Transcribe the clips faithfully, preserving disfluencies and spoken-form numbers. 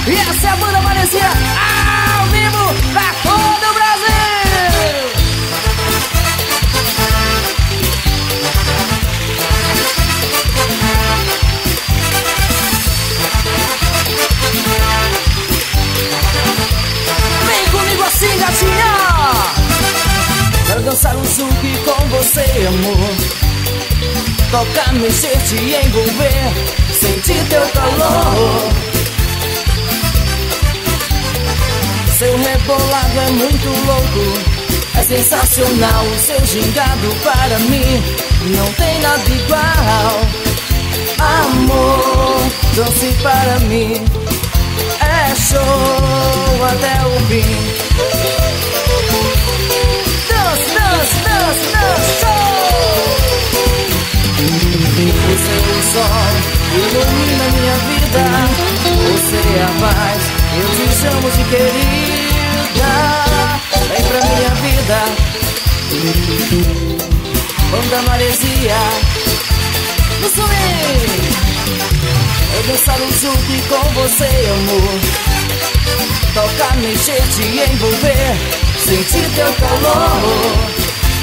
E essa é a banda Maresia ao vivo pra todo o Brasil. Vem comigo assim, gatinha. Quero dançar um zouk com você, amor. Tocar, mexer, te envolver, sentir teu calor. Seu rebolado é muito louco, é sensacional. O seu gingado para mim não tem nada igual. Amor, dance para mim, é show até o fim. Dance, dance, dance, dance, show. Você é o sol, ilumina minha vida. Você é a paz, eu te chamo de querida. Vem pra minha vida, banda Maresia. No swing, eu dançar um zouk com você, amor. Tocar, mexer, te envolver, sentir teu calor.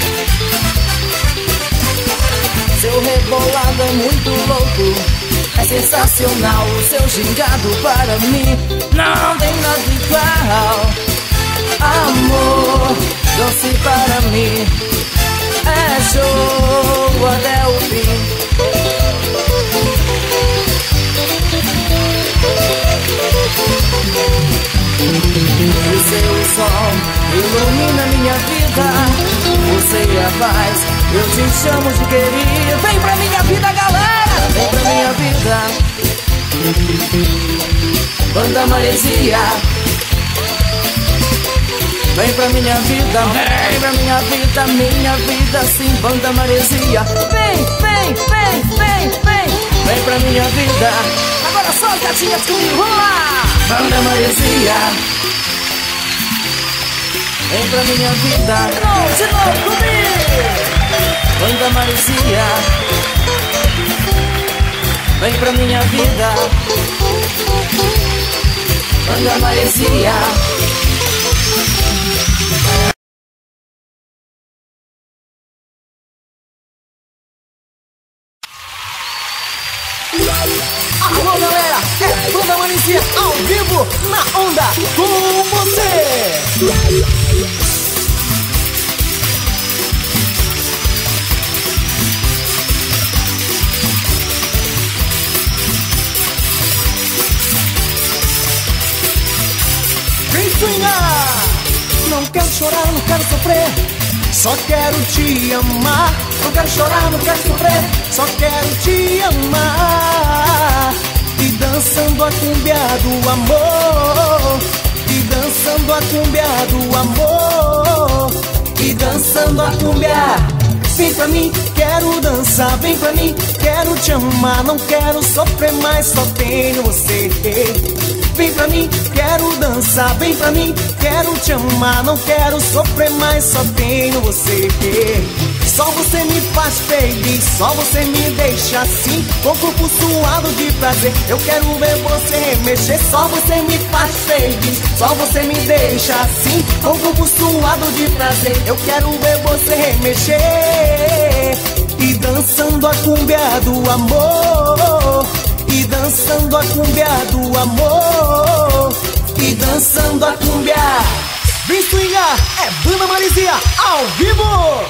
Seu rebolado é muito louco, é sensacional. O seu gingado para mim não tem nada igual. Amor, dance para mim, é show até o fim. O seu sol ilumina minha vida. Você é a paz, eu te chamo de querida. Vem pra minha vida, galera, vem pra minha vida, banda Maresia. Vem pra minha vida, vem pra minha vida, minha vida sim, banda Maresia. Vem, vem, vem, vem, vem, vem pra minha vida. Agora só as gatinhas comigo, vamos lá, banda Maresia. Vem pra minha vida, de novo, de novo comigo, banda Maresia. Vem pra minha vida, banda Maresia. Alô galera, é banda Maresia ao vivo, na onda, com você. Não quero chorar, não quero sofrer, só quero te amar. Não quero chorar, não quero sofrer, só quero te amar. E dançando a cumbia do amor, e dançando a cumbia do amor, e dançando a cumbia. Vem pra mim, quero dançar, vem pra mim, quero te amar. Não quero sofrer mais, só tenho você. Vem pra mim, quero dançar, vem pra mim, quero te amar. Não quero sofrer mais, só tenho você. Só você me faz feliz, só você me deixa assim, com o corpo suado de prazer. Eu quero ver você mexer. Só você me faz feliz, só você me deixa assim, com o corpo suado de prazer. Eu quero ver você mexer. E dançando a cumbia do amor, e dançando a cumbia do amor, e dançando a cumbia. Vem swingar, é banda Maresia ao vivo.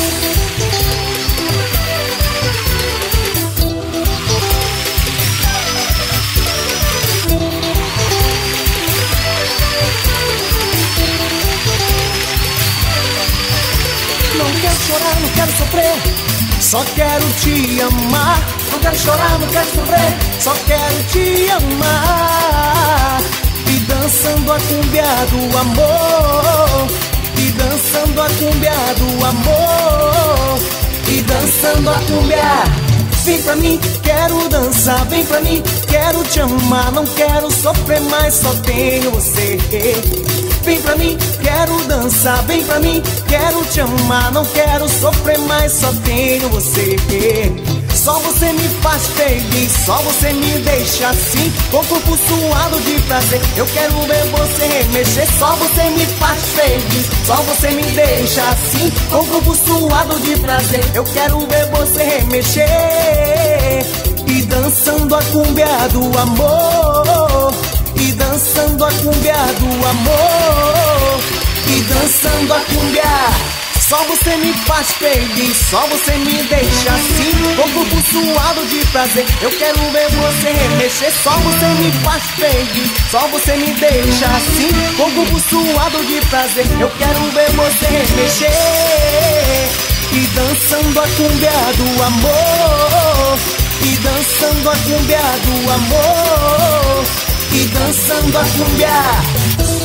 Não quero chorar, não quero sofrer, só quero te amar. Não quero chorar, não quero sofrer, só quero te amar. E dançando a cumbia do amor, e dançando a cumbia do amor, e dançando a cumbia. Vem pra mim, quero dançar, vem pra mim, quero te amar. Não quero sofrer mais, só tenho você. Vem pra mim, quero dançar, vem pra mim, quero te amar. Não quero sofrer mais, só tenho você. Só você me faz feliz, só você me deixa assim, com o corpo suado de prazer. Eu quero ver você remexer. Só você me faz feliz, só você me deixa assim, com o corpo suado de prazer. Eu quero ver você remexer. E dançando a cumbia do amor, e dançando a cumbia do amor, e dançando a cumbia. Só você me faz feliz, só você me deixa assim, com o corpo suado de prazer. Eu quero ver você remexer. Só você me faz feliz, só você me deixa assim, com o corpo suado de prazer. Eu quero ver você remexer. E dançando a cumbia do amor, e dançando a cumbia do amor, e dançando a cumbia.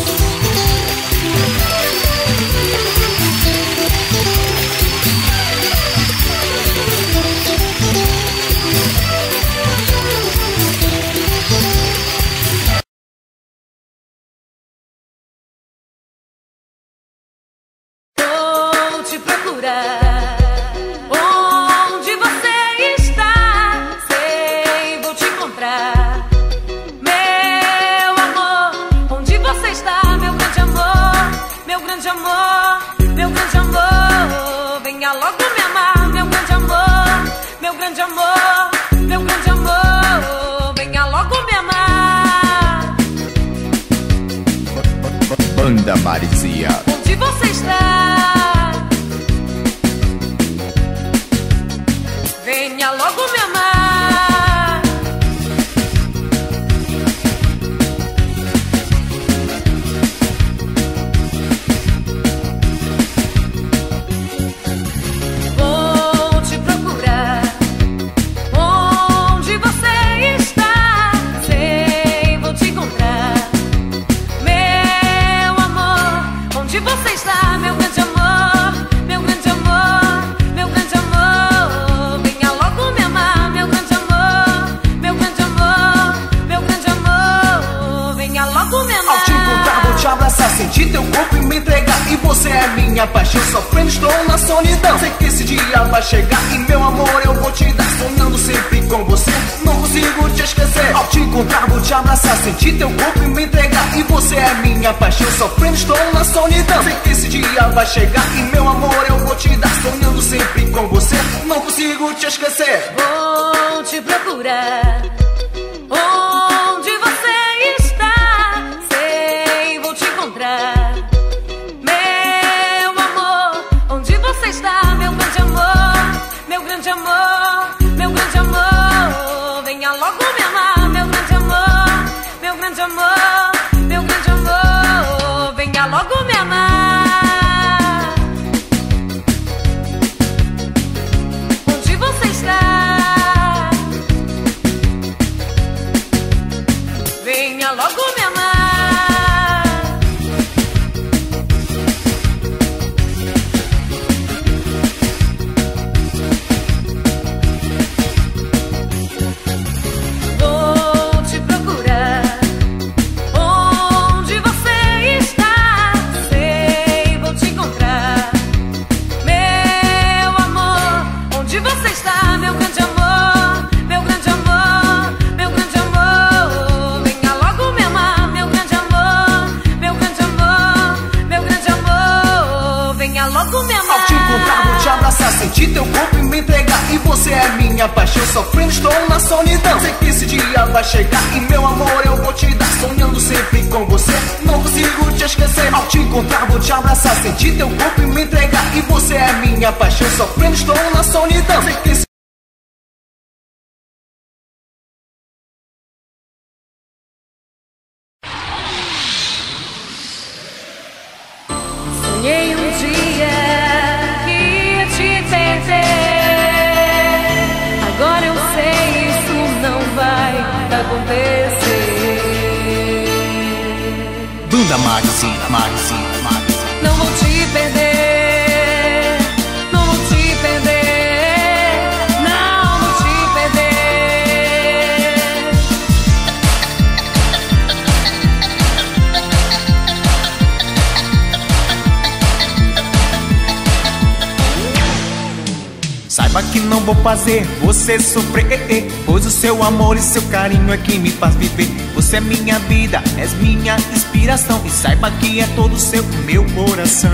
Vou te procurar. Onde você está? Sei, vou te encontrar. Meu amor, onde você está? Meu grande amor, meu grande amor, meu grande amor. Venha logo me amar, meu grande amor, meu grande amor, meu grande amor. Venha logo me amar. Banda Marizia. Onde você está? Venha logo me amar. Vou te procurar. Onde você está? Sei, vou te encontrar. Meu amor, onde você está? Meu grande amor, meu grande amor, meu grande amor. Venha logo me amar, meu grande amor, meu grande amor, meu grande amor. Venha logo me amar. Ao te encontrar vou te abraçar, sentir teu corpo e me entregar. E você é minha paixão, sofrendo estou na solidão. Sei que esse dia vai chegar e meu amor eu vou te dar. Sonhando sempre com você, não consigo te esquecer. Ao te encontrar vou te abraçar, sentir teu corpo e me entregar. E você é minha paixão, sofrendo estou na solidão. Sei que esse dia vai chegar e meu amor eu vou te dar. Sonhando sempre com você, não consigo te esquecer. Vou te procurar. Onde você está? Sei, vou te encontrar. Meu amor, onde você está? Meu grande amor, meu grande amor, meu grande amor. Venha logo me amar, meu grande amor, meu grande amor, meu grande amor. Venha logo me amar. Onde você está? Venha logo me amar. Vou te procurar. Onde você está? Sei, vou te encontrar. Meu amor, onde você está? Meu grande amor, meu grande amor, meu grande amor. Venha logo me amar, meu grande amor, meu grande amor, meu grande amor. Venha logo me amar. Ao te encontrar vou te abraçar, sentir teu corpo e me entregar. E você é minha paixão, sofrendo estou na solidão. Sei que esse dia vai chegar e meu amor eu vou te dar. Sonhando sempre com você, não consigo te esquecer. Ao te encontrar vou te abraçar, sentir teu corpo e me entregar. E você é minha paixão, sofrendo estou na solidão. Sei que esse Sonhei um dia que ia te perder. Agora eu sei, isso não vai acontecer. Banda Marizia, Marizia, Marizia. Não vou te perder, não vou te perder, não vou te perder. Saiba que não vou fazer você sofrer, pois o seu amor e seu carinho é que me faz viver. Você é minha vida, és minha inspiração, e saiba que é todo seu meu coração.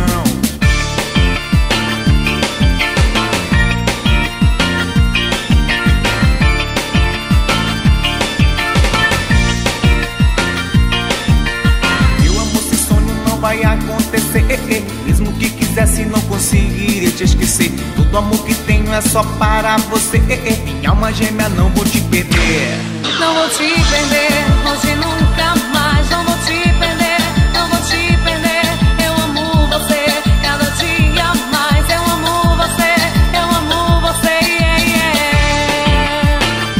Vai acontecer, mesmo que quisesse não conseguiria te esquecer. Todo amor que tenho é só para você, minha alma gêmea, não vou te perder. Não vou te perder, hoje nunca mais. Não vou te perder, não vou te perder. Eu amo você, cada dia mais. Eu amo você, eu amo você, yeah, yeah.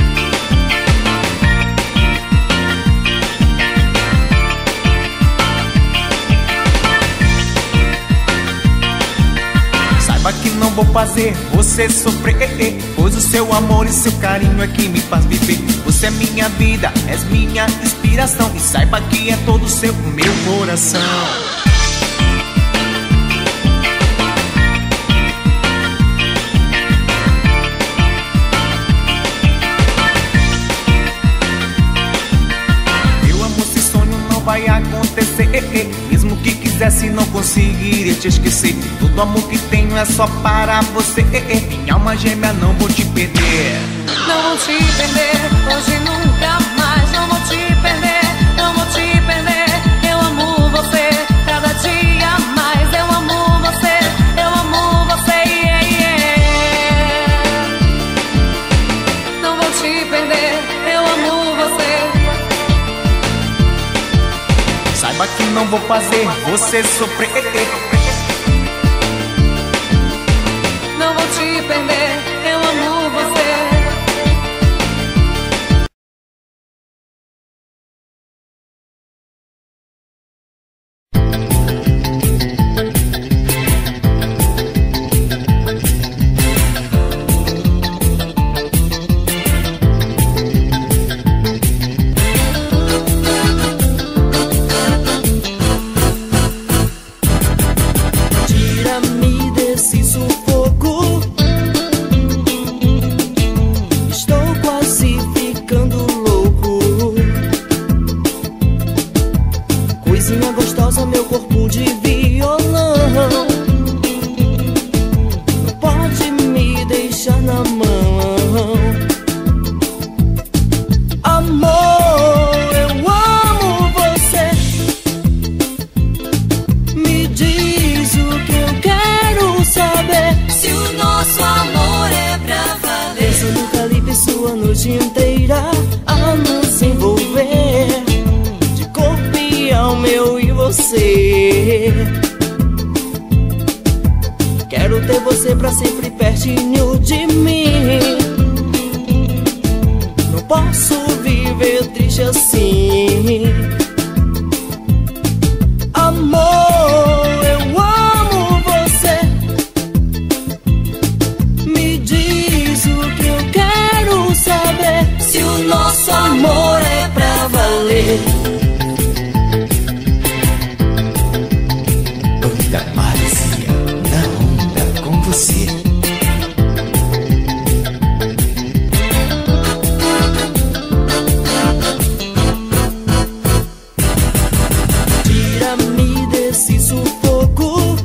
Saiba que não vou fazer você sofrer, pois o seu amor e seu carinho é que me faz viver. Você é minha vida, és minha inspiração, e saiba que é todo seu meu coração. Vai acontecer, mesmo que quisesse não conseguiria te esquecer. Todo amor que tenho é só para você, minha alma gêmea, não vou te perder. Não vou te perder, hoje nunca mais. Não vou te perder, não vou te perder. Eu amo você, cada dia mais. Eu amo você, eu amo você, yeah, yeah. Não vou te perder, eu amo você. Saiba que não vou fazer você sofrer. Não vou te perder, eu amo você. Quero ter você pra sempre pertinho de mim. Não posso viver triste assim. Amor, eu amo você. Me diz o que eu quero saber. Se o nosso amor é pra valer. Banda Maresia, na onda com você. Tira-me desse sufoco.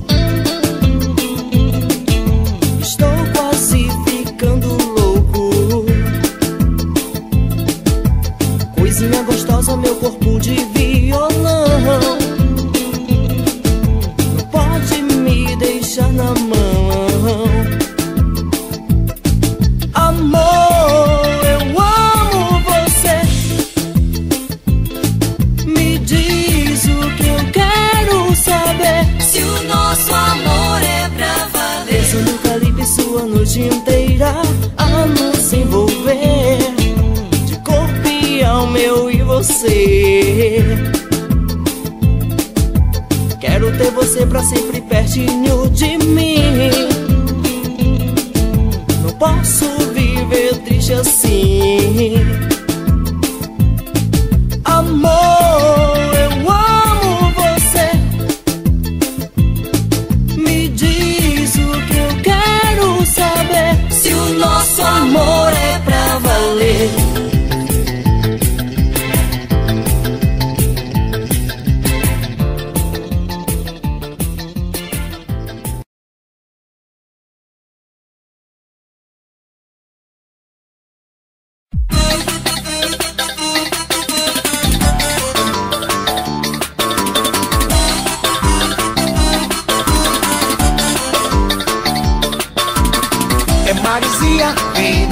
Estou quase ficando louco. Coisinha gostosa, meu corpo de violão. Não pode me deixar na mão. Amor, eu amo você. Me diz o que eu quero saber. Se o nosso amor é pra valer. Desça no calypso a noite inteira a nos envolver. De corpo e alma, eu e você. Quero ter você pra sempre pertinho de mim. Não posso viver triste assim. Amor, eu amo você. Me diz o que eu quero saber. Se o nosso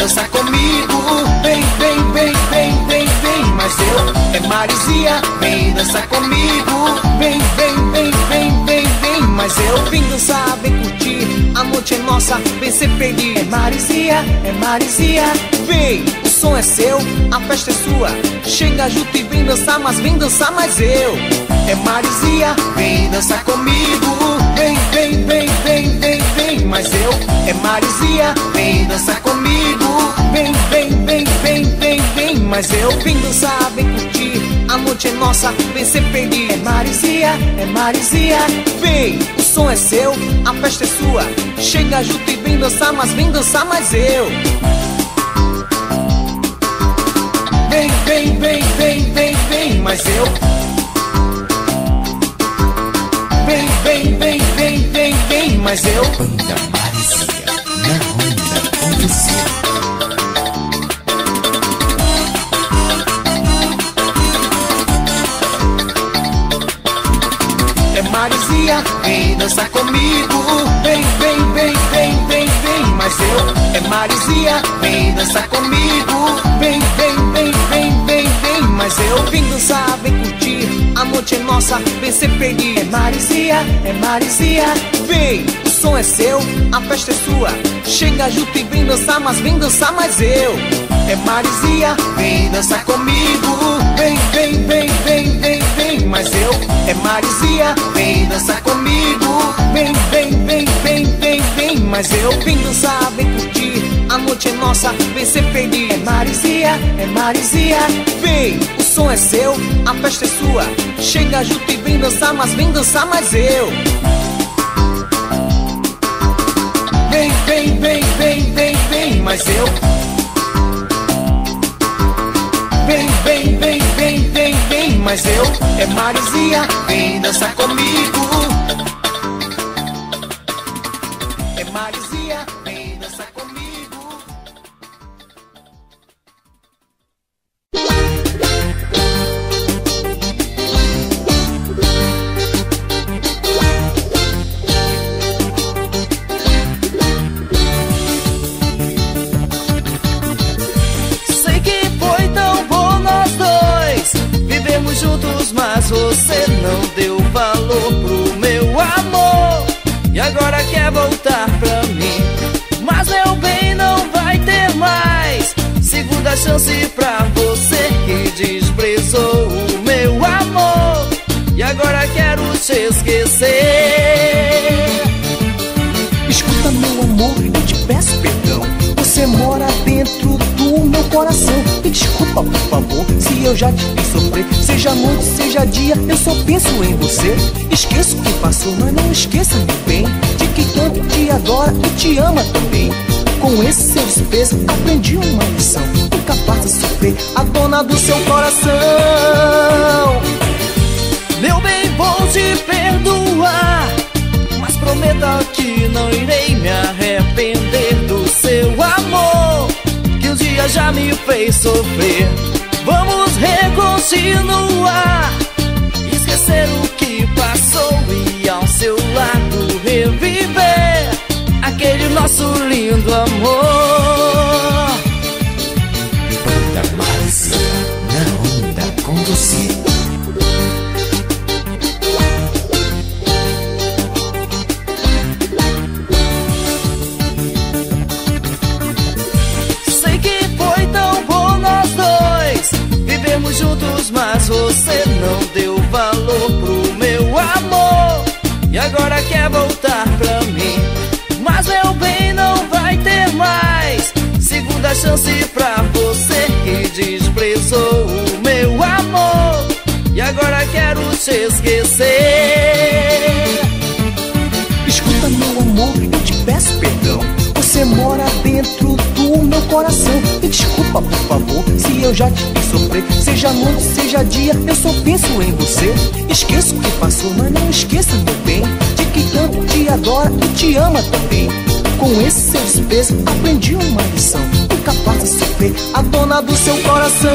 dançar comigo. Vem, vem, vem, vem, vem, vem, mas eu é Marizinha, vem dançar comigo. Vem, vem, vem, vem, vem, vem, mas eu vim dançar, vem curtir. A noite é nossa, vem ser feliz. É Marizinha, é Marizinha, vem, o som é seu, a festa é sua. Chega junto e vem dançar, mas vem dançar mais eu. É Marizinha, vem dançar comigo. Vem, vem, vem, vem, vem, vem, mas eu é Marizinha, vem dançar comigo. Vem, vem, vem, vem, vem, vem, mas eu vim dançar, vem curtir. A noite é nossa, vem ser feliz. É Marizinha, é Marizinha, vem, o som é seu, a festa é sua. Chega junto e vem dançar, mas vem dançar mais eu. Vem, vem, vem, vem, vem, vem, mas eu. Vem, vem, vem, vem, vem, vem, mas eu. Banda Marizinha, na onda com você. É Marizinha, vem dançar comigo. Vem, vem, vem, vem, vem, vem, mas eu é Marizinha, vem dançar comigo. Vem, vem, vem, vem, vem, vem, mas eu vim dançar, vem curtir. A noite é nossa, vem ser feliz. É Marizinha, é Marizinha, vem, o som é seu, a festa é sua. Chega junto e vem dançar, mas vem dançar mais eu. É Marizinha, vem dançar comigo. Vem, vem, vem, vem, vem, vem, mas eu é Marizinha, vem dançar comigo. Vem, vem, vem, vem, vem, vem, mas eu vim dançar, vem curtir. A noite é nossa, vem ser feliz. É Marizinha, é Marizinha, vem, o som é seu, a festa é sua. Chega junto e vem dançar, mas vem dançar mais eu. Vem, vem, vem, vem, vem, vem, mas eu. Vem, vem, vem, vem, vem, vem, mas eu é Marizinha, vem dançar comigo. É Marizinha, vem dançar comigo. Juntos, mas você não deu valor pro meu amor e agora quer voltar pra mim. Mas meu bem, não vai ter mais segunda chance pra você que desprezou o meu amor e agora quero te esquecer. Escuta, meu amor, eu te peço perdão. Você mora dentro do meu coração. Me desculpa, por favor, se eu já te fiz sofrer. Seja noite, seja dia, eu só penso em você. Esqueço o que passou, mas não esqueça, meu bem, de que tanto te adora e te ama também. Com esse seu desprezo, aprendi uma lição. Nunca faça sofrer a dona do seu coração. Meu bem, vou te perdoar, mas prometa que não irei me arrepender do seu amor, que um dia já me fez sofrer. Vamos recontinuar, esquecer o que passou e ao seu lado reviver aquele nosso lindo amor. Banda Marizinha, na onda com você. Juntos, mas você não deu valor pro meu amor e agora quer voltar pra mim. Mas meu bem, não vai ter mais segunda chance pra você que desprezou o meu amor e agora quero te esquecer. Escuta, meu amor, eu te peço perdão. Você mora dentro do meu coração. Me desculpa, por favor, se eu já te fiz sofrer. Seja noite, seja dia, eu só penso em você. Esqueço o que passou, mas não esqueça, meu bem, de que tanto te adora e te ama também. Com esse seu desprezo, aprendi uma lição. Nunca faça sofrer a dona do seu coração.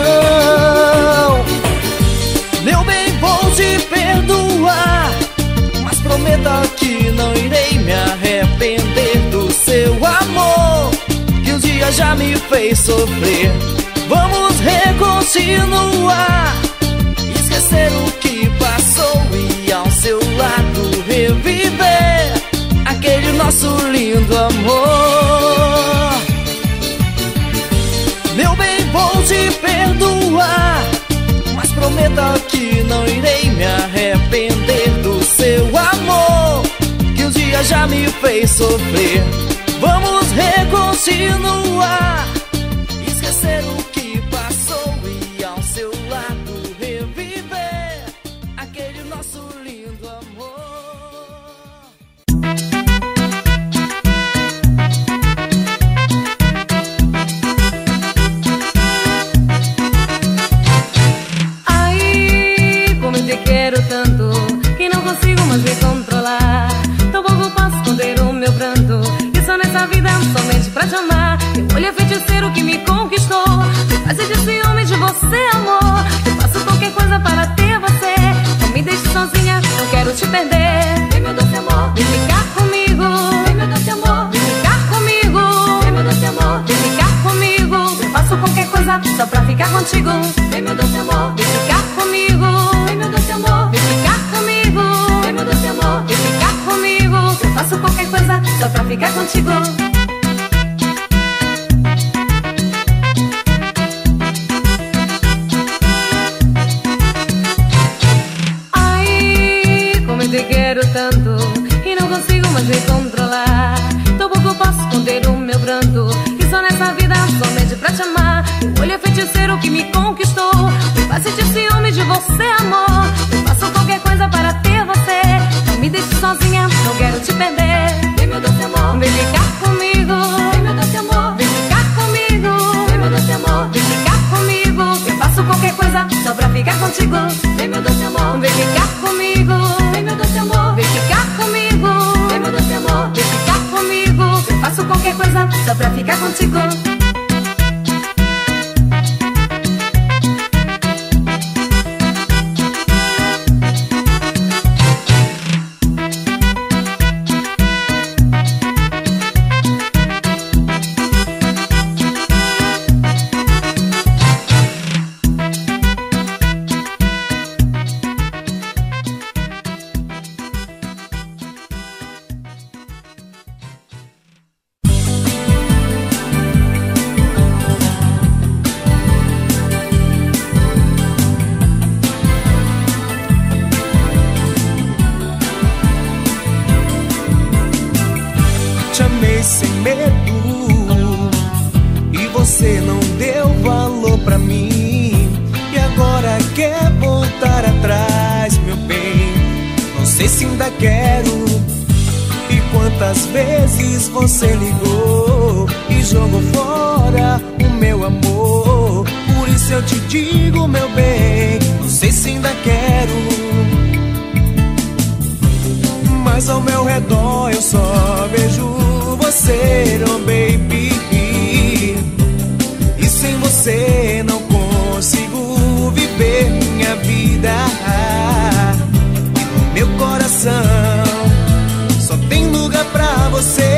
Meu bem, vou te perdoar, mas prometa que não irei me arrepender do seu amor, que um dia já me me fez sofrer. Vamos recontinuar, esquecer o que passou e ao seu lado reviver aquele nosso lindo amor. Meu bem, vou te perdoar, mas prometa que não irei me arrepender do seu amor, que um dia já me fez sofrer. Vamos recontinuar, esquecer o que passou e ao seu lado reviver aquele nosso lindo amor. Ai, como eu te quero tanto que não consigo mais me controlar. Tampouco posso esconder o meu pranto, e só nessa vida somente pra te amar. Teu olho é feiticeiro que me conquistou, me faz de ciúme de você, amor. Eu faço qualquer coisa para ter você. Não me deixe sozinha, não quero te perder. Vem, meu doce amor, vem ficar comigo. Vem, meu doce amor, vem ficar comigo. Vem, meu doce amor, vem ficar comigo. Eu faço qualquer coisa só pra ficar contigo. Vem, meu doce amor, vem ficar comigo. Vem, meu doce amor, vem ficar comigo. Vem, meu doce amor, vem ficar comigo. Eu faço qualquer coisa só pra ficar contigo. Ai, como eu te quero tanto e não consigo mais me controlar. Tampouco posso esconder o meu pranto, e só nessa vida somente pra te amar. O olho é feiticeiro que me conquistou, me faz sentir ciúme de você, amor. Eu faço qualquer coisa para ter você. Não me deixe sozinha, não quero te perder. Vem, meu doce amor, vem ficar comigo. Vem, meu doce amor, vem ficar comigo. Vem, meu doce amor, vem ficar comigo. Eu faço qualquer coisa só pra ficar contigo. Vem, meu doce amor, vem ficar comigo. Vem, meu doce amor, vem ficar comigo. Vem, meu doce amor, vem ficar comigo. Eu faço qualquer coisa só pra ficar contigo. Te amei sem medo e você não deu valor pra mim. E agora quer voltar atrás, meu bem. Não sei se ainda quero. E quantas vezes você ligou e jogou fora o meu amor. Por isso eu te digo, meu bem, não sei se ainda quero. Mas ao meu redor eu só vejo você, oh baby. E sem você não consigo viver minha vida. E no meu coração só tem lugar pra você.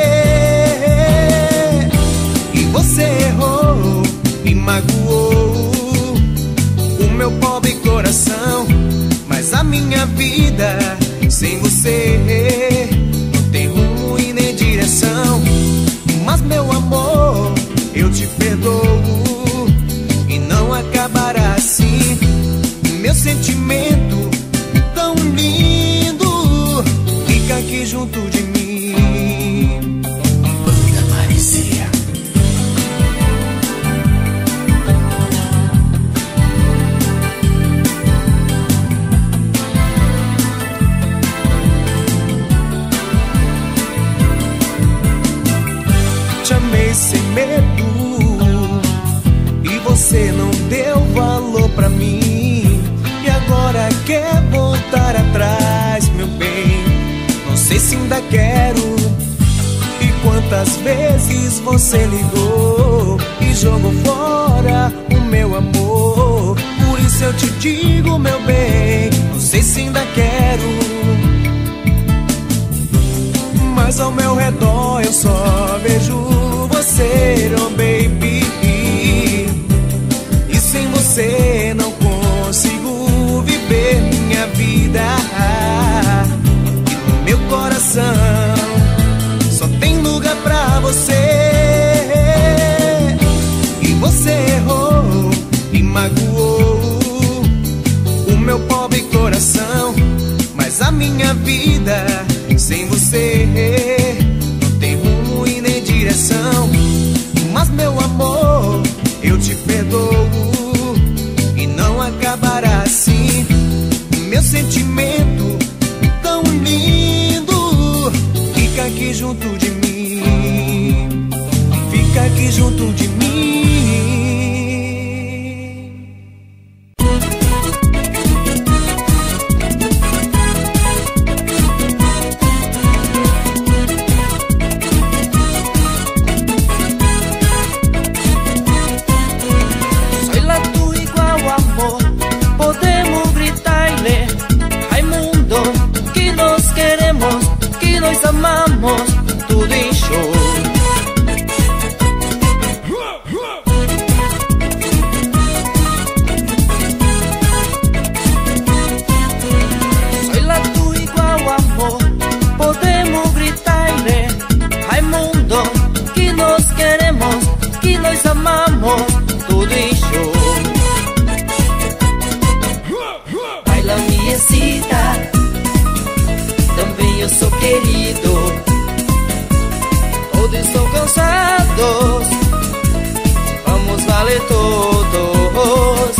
E você errou, me magoou o meu pobre coração. Mas a minha vida sem você não tem rumo e nem direção. Mas meu amor, eu te perdoo e não acabará assim. Meu sentimento tão lindo fica aqui junto de mim. Banda Maresia. Te amei sem medo e você não deu valor pra mim. E agora quer voltar atrás, meu bem. Não sei se ainda quero. E quantas vezes você ligou e jogou fora o meu amor. Por isso eu te digo, meu bem, não sei se ainda quero. Mas ao meu redor eu só vejo você, oh baby. você não consigo viver minha vida. E no meu coração só tem lugar pra você. E você errou e magoou o meu pobre coração, mas a minha vida sem você não tem rumo e nem direção. Mas meu amor, eu te perdoo e não acabará assim. Meu sentimento tão lindo fica aqui junto de mim, fica aqui junto de mim. Amamos tudo em show. Soy lá tu igual amor, podemos gritar e ler. Raimundo, que nós queremos, que nós amamos tudo em show. Baila miecita, também eu sou querido. Todos estão cansados, vamos valer todos.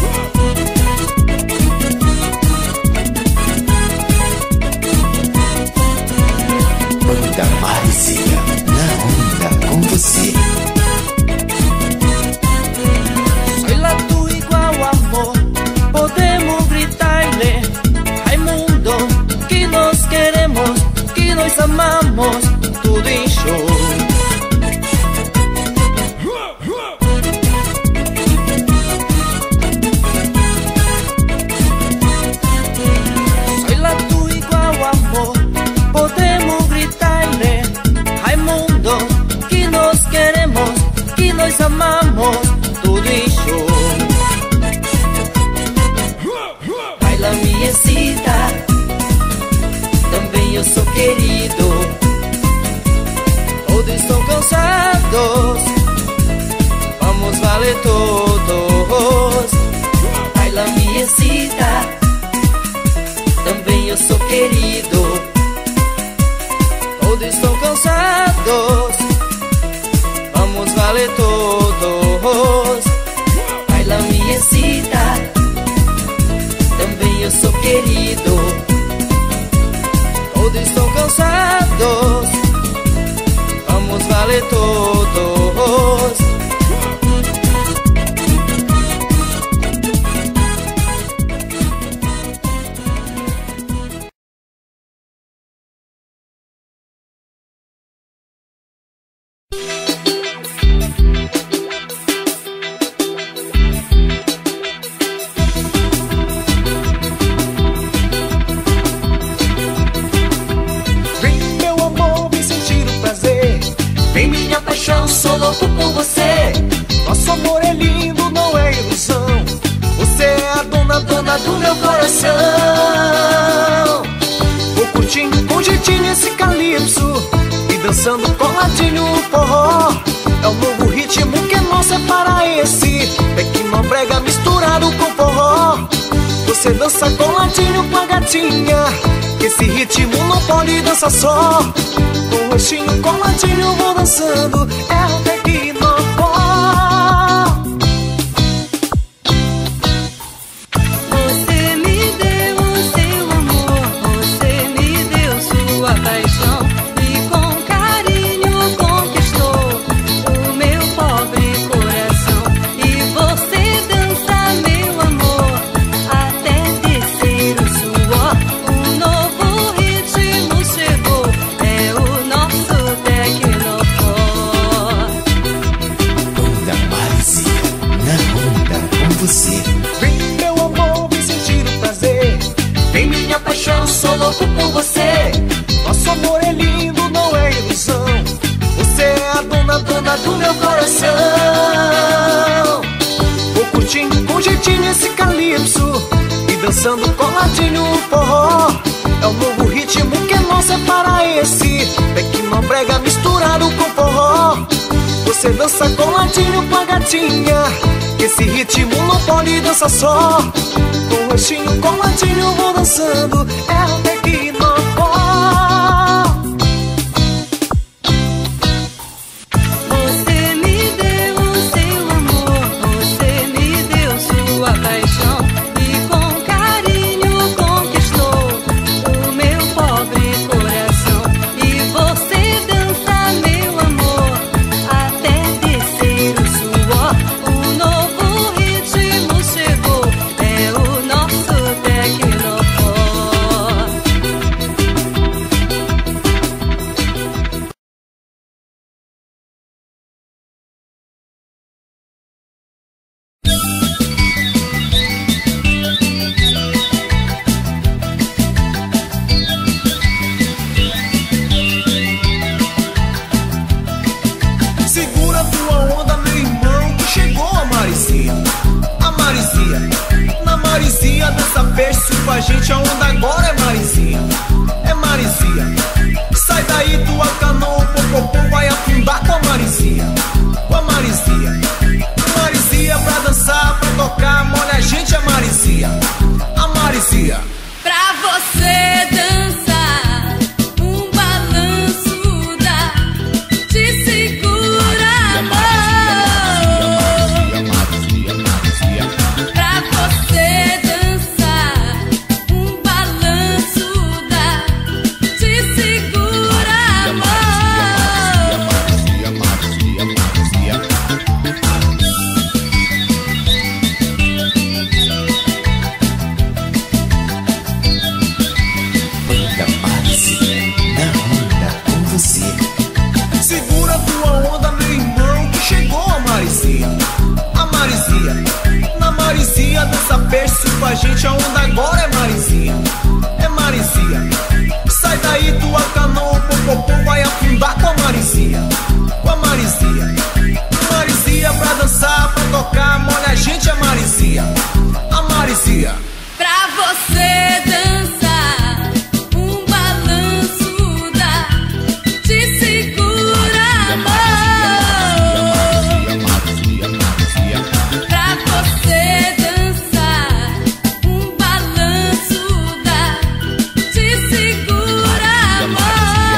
Banda Maresia, na onda com você. Soy lá tu igual amor, podemos gritar e ler. Raimundo, que nós queremos, que nós amamos tudo em show. Soy lá tu igual amor, podemos gritar e ler. Raimundo, que nós queremos, que nós amamos tudo em show. Baila miecita, também eu sou querido. Todos estão cansados, vamos valer todos. Baila miecita, também eu sou querido. Todos estão cansados, vamos valer todos. Baila miecita, também eu sou querido. Todos estão cansados, vamos valer todos. Sou louco por você. Nosso amor é lindo, não é ilusão. Você é a dona, dona do meu coração. Vou curtindo com jeitinho esse calypso e dançando coladinho o forró. É o novo ritmo que é nosso, é paraense. Tecnobrega misturado com forró. Você dança coladinho com a gatinha, que esse ritmo não pode dançar só. Com o rostinho coladinho vou dançando, é o Tecnobrega. Você me deu o seu amor, você me deu sua paixão, e com carinho conquistou o meu pobre coração. E você dança, meu amor, até descer o suor. Um novo ritmo chegou, é o nosso Tecnobrega. Banda Maresia, na onda com você. Vem meu amor, vem sentir o prazer. Vem minha paixão, sou louco por você. Nosso amor é lindo, não é ilusão. Você é a dona, dona do meu coração. Vou curtindo com calypso e dançando coladinho no forró. É o novo ritmo que não separa esse Tecno brega misturado com forró. Você dança coladinho com a gatinha, que esse ritmo não pode dançar só. Com o rostinho coladinho vou dançando, é o Tecno forró. Você me deu o seu amor, você me deu sua paixão, e com carinho conquistou o meu pobre coração. E você dança, meu amor, até descer o suor. O novo ritmo chegou, é o nosso Tecno forró. Segura tua onda, meu irmão, que chegou a Marizinha. A Marizinha, na Marizinha dança berço com a gente. A onda agora é Marizinha, é Marizinha. Sai daí tua canoa, o popopô vai afundar com a Marizinha. Com a Marizinha, Marizinha pra dançar, pra tocar, molha a gente, a Marizinha. A Marizinha. Pra você dançar, um balanço dá, te segura, amor. Pra você dançar, um balanço dá, te segura, amor. Banda Marizinha, na onda com você. Segura tua onda, meu irmão, que chegou a Marizinha. A Marizinha, na Marizinha dança berço com a gente. A onda agora é Marizinha, é Marizinha. Sai daí tua canoa, o popopô vai afundar com a Marizinha. Com a Marizinha, Marizinha pra dançar, pra tocar, molha a gente, a Marizinha. A Marizinha. Pra você dançar, um balanço dá, te segura, amor. Pra você dançar, um balanço dá, te segura, amor.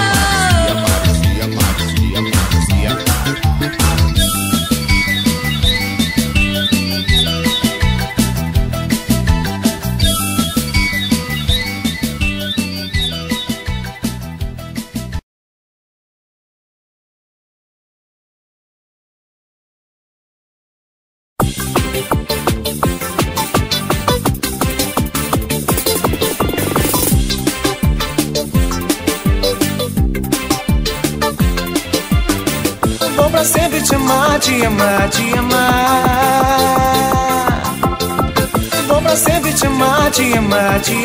Vou pra sempre te amar, te amar, te amar. Vou pra sempre te amar, te amar, te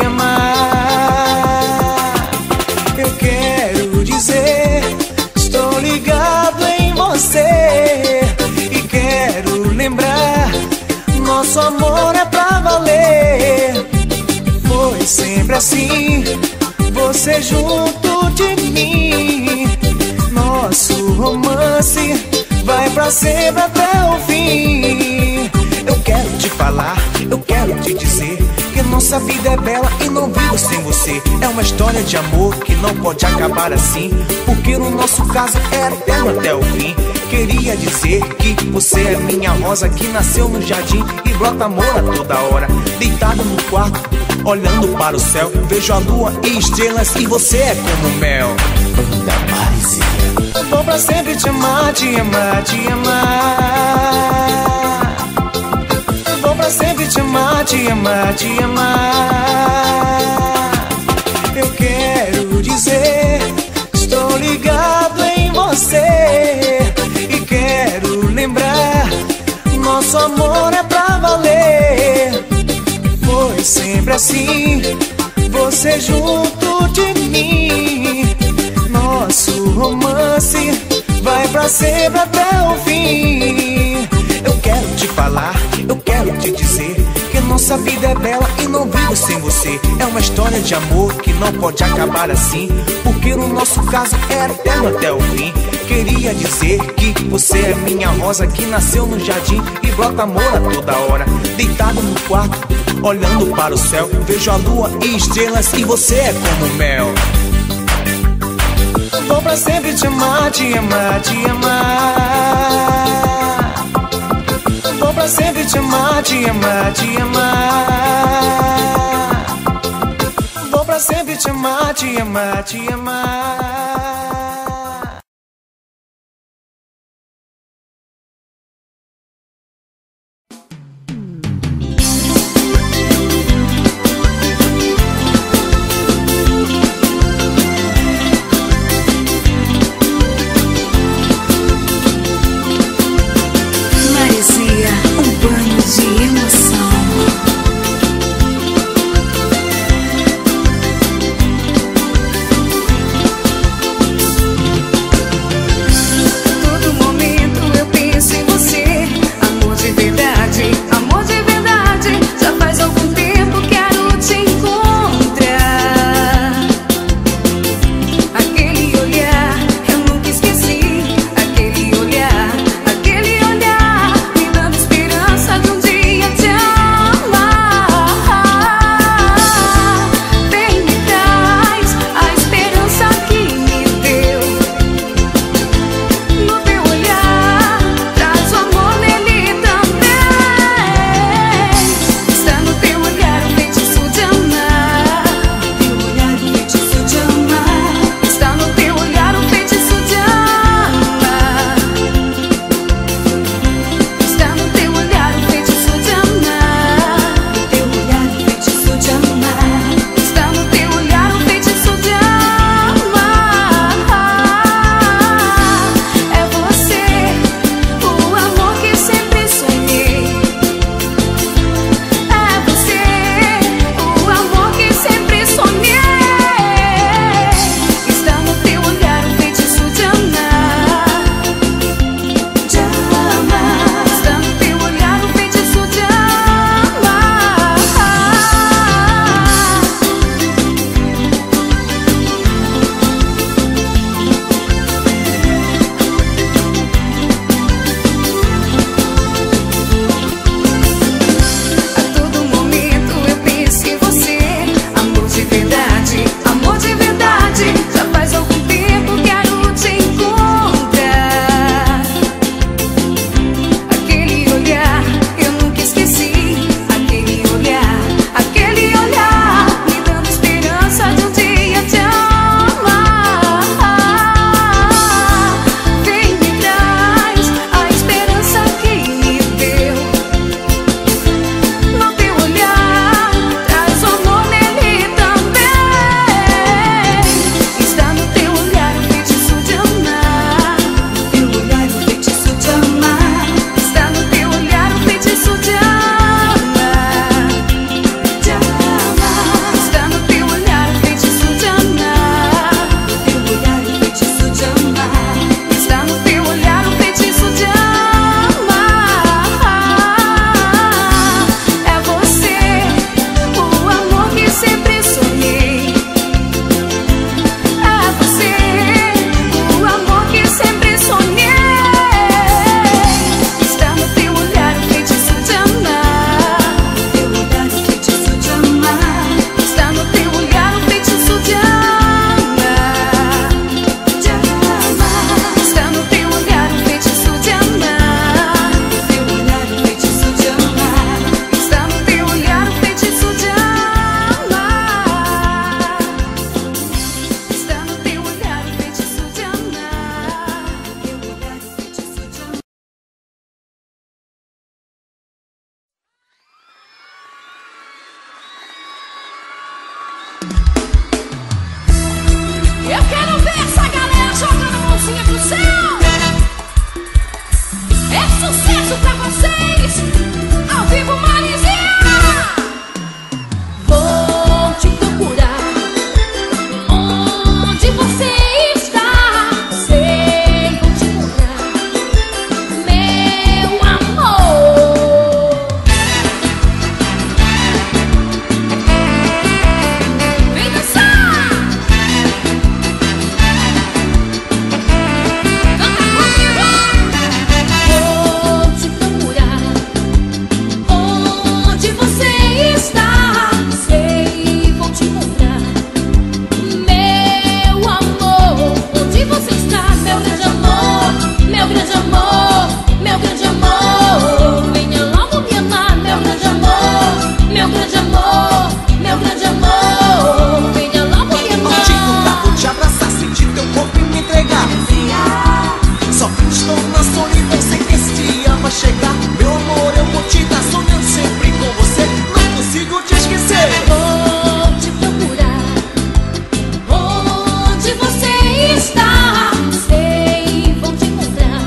amar. Eu quero dizer, estou ligado em você e quero lembrar, nosso amor é pra valer. Foi sempre assim, você junto de mim. Nosso romance vai pra sempre até o fim. Eu quero te falar, eu quero te dizer que nossa vida é bela e não vivo sem você. É uma história de amor que não pode acabar assim, porque no nosso caso é eterno até o fim. Queria dizer que você é minha rosa que nasceu no jardim e brota amor a toda hora. Deitado no quarto, olhando para o céu, vejo a lua e estrelas e você é como mel. Banda Marizinha. Vou pra sempre te amar, te amar, te amar. Vou pra sempre te amar, te amar, te amar. Eu quero dizer, estou ligado em você e quero lembrar, nosso amor é pra valer. Foi sempre assim, você junto de mim. Nosso romance vai pra sempre até o fim. Eu quero te falar, eu quero te dizer que nossa vida é bela e não vivo sem você. É uma história de amor que não pode acabar assim, porque no nosso caso é eterno até o fim. Queria dizer que você é minha rosa que nasceu no jardim e brota amor a toda hora. Deitado no quarto, olhando para o céu, vejo a lua e estrelas e você é como mel. Vou pra sempre te amar, te amar, te amar. Vou pra sempre te amar, te amar, te amar. Vou pra sempre te amar, te amar, te amar. meu grande amor, meu grande amor. Venha logo me amar. Te encontrar, vou te abraçar, sentir teu corpo e me entregar. Só estou na solidão, sei que esse dia vai chegar. Meu amor, eu vou te dar, sonhando sempre com você. Não consigo te esquecer. Vou te procurar onde você está. Sei, vou te encontrar.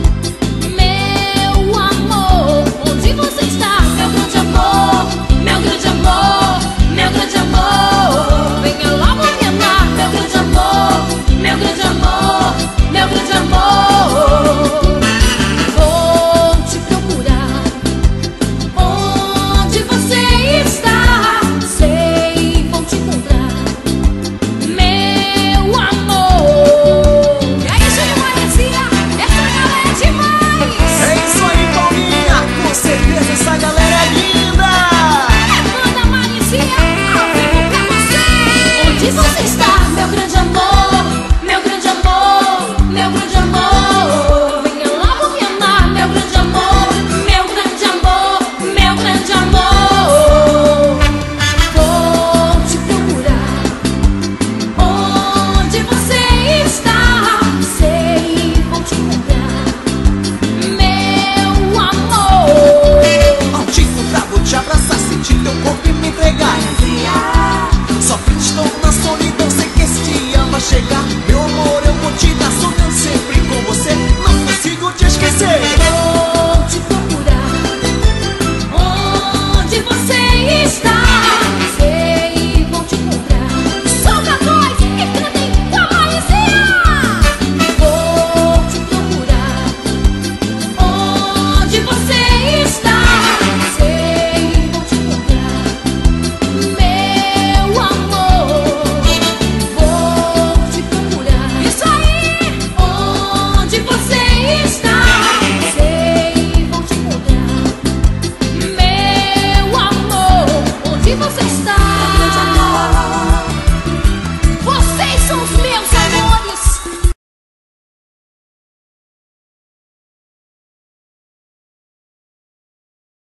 Meu amor, onde você está? Meu grande amor, meu grande amor, meu grande amor. Venha logo me amar. Meu grande amor, meu grande amor, meu grande amor. Vou te procurar onde você está. Sei, vou te encontrar. Meu amor. E aí, Júnior Maresia, essa galera é demais. É isso aí, Paulinha, com certeza essa galera é linda. Banda Maresia, ao vivo pra você. Onde você está, meu grande amor, meu grande amor, meu grande amor. Venha logo me amar, meu grande amor, meu grande amor, meu grande amor.